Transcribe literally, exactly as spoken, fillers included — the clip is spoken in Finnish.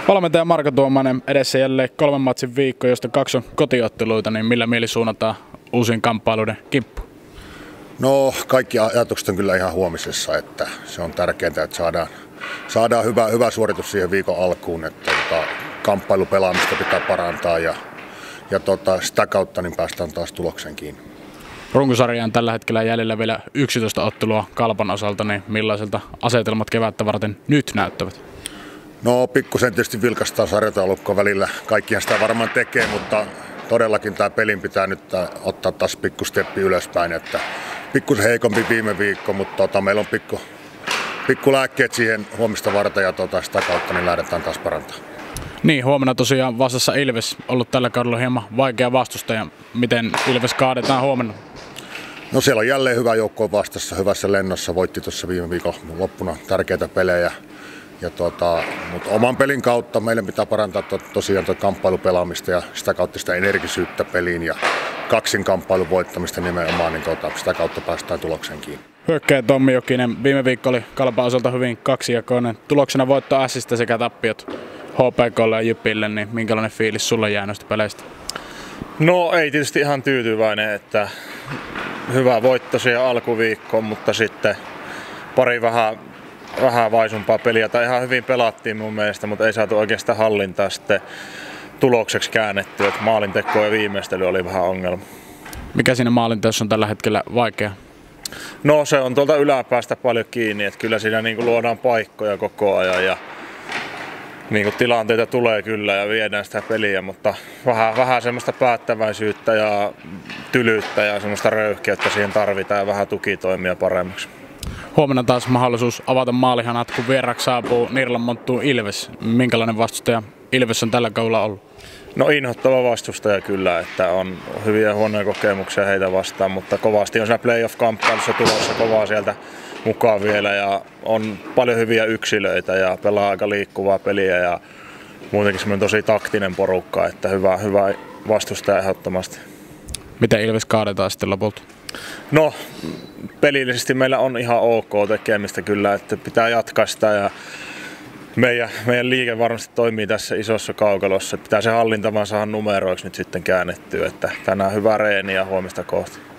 Valmentaja Marko Tuomainen, edessä jälleen kolmen matsin viikko, josta kaksi on kotiotteluita, niin millä mieli suunnataan uusien kamppailuiden kimppuun? No kaikki ajatukset on kyllä ihan huomisessa, että se on tärkeää, että saadaan, saadaan hyvä, hyvä suoritus siihen viikon alkuun, että tota, kamppailupelaamista pitää parantaa ja, ja tota, sitä kautta niin päästään taas tuloksen kiinni. Runkosarja on tällä hetkellä jäljellä vielä yksitoista ottelua Kalpan osalta, niin millaiselta asetelmat kevättä varten nyt näyttävät? No pikkusen tietysti vilkastaa sarjataulukkoa välillä, kaikkihan sitä varmaan tekee, mutta todellakin tämä pelin pitää nyt ottaa taas pikku steppi ylöspäin, että pikkusen heikompi viime viikko, mutta tota, meillä on pikku, pikku lääkkeet siihen huomista varten ja tota, sitä kautta niin lähdetään taas parantaa. Niin, huomenna tosiaan vastassa Ilves, ollut tällä kaudella hieman vaikea vastustaja. Miten Ilves kaadetaan huomenna? No siellä on jälleen hyvä joukko vastassa, hyvässä lennossa, voitti tuossa viime viikon loppuna tärkeitä pelejä. Ja tota, mutta oman pelin kautta meidän pitää parantaa to, tosiaan tuo kamppailupelaamista ja sitä kautta sitä energisyyttä peliin ja kaksin kamppailun voittamista nimenomaan, niin tota, sitä kautta päästään tulokseen kiinni. Hyökkääjä Tommi Jokinen, viime viikko oli Kalpan osalta hyvin kaksijakoinen. Tuloksena voitto Ässistä sekä tappiot H P K:lle ja Jypille, niin minkälainen fiilis sulle jää noista peleistä? No ei tietysti ihan tyytyväinen, että hyvä voitto siihen alkuviikkoon, mutta sitten pari vähän vähän vaisumpaa peliä, tai ihan hyvin pelattiin mun mielestä, mutta ei saatu oikeastaan hallintaa sitten tulokseksi käännettyä, että maalinteko ja viimeistely oli vähän ongelma. Mikä siinä maalinteossa on tällä hetkellä vaikea? No se on tuolta yläpäästä paljon kiinni, että kyllä siinä niin kuin luodaan paikkoja koko ajan ja niin kuin tilanteita tulee kyllä ja viedään sitä peliä, mutta vähän, vähän semmoista päättäväisyyttä ja tylyyttä ja semmoista röyhkeyttä siihen tarvitaan ja vähän tukitoimia paremmaksi. Huomenna taas mahdollisuus avata maalihanat, kun vieraksi saapuu Nirlan Monttuun Ilves. Minkälainen vastustaja Ilves on tällä kaudella ollut? No inhottava vastustaja kyllä, että on hyviä huonoja kokemuksia heitä vastaan, mutta kovasti on siinä playoff-kamppailussa tulossa kovaa sieltä mukaan vielä ja on paljon hyviä yksilöitä ja pelaa aika liikkuvaa peliä ja muutenkin semmoinen tosi taktinen porukka, että hyvä, hyvä vastustaja ehdottomasti. Miten Ilves kaadetaan sitten lopulta? No, pelillisesti meillä on ihan ok tekemistä kyllä, että pitää jatkaa sitä ja meidän, meidän liike varmasti toimii tässä isossa kaukalossa. Pitää se hallinta vaan saada numeroiksi nyt sitten käännettyä, että tänään hyvä reeni ja huomista kohti.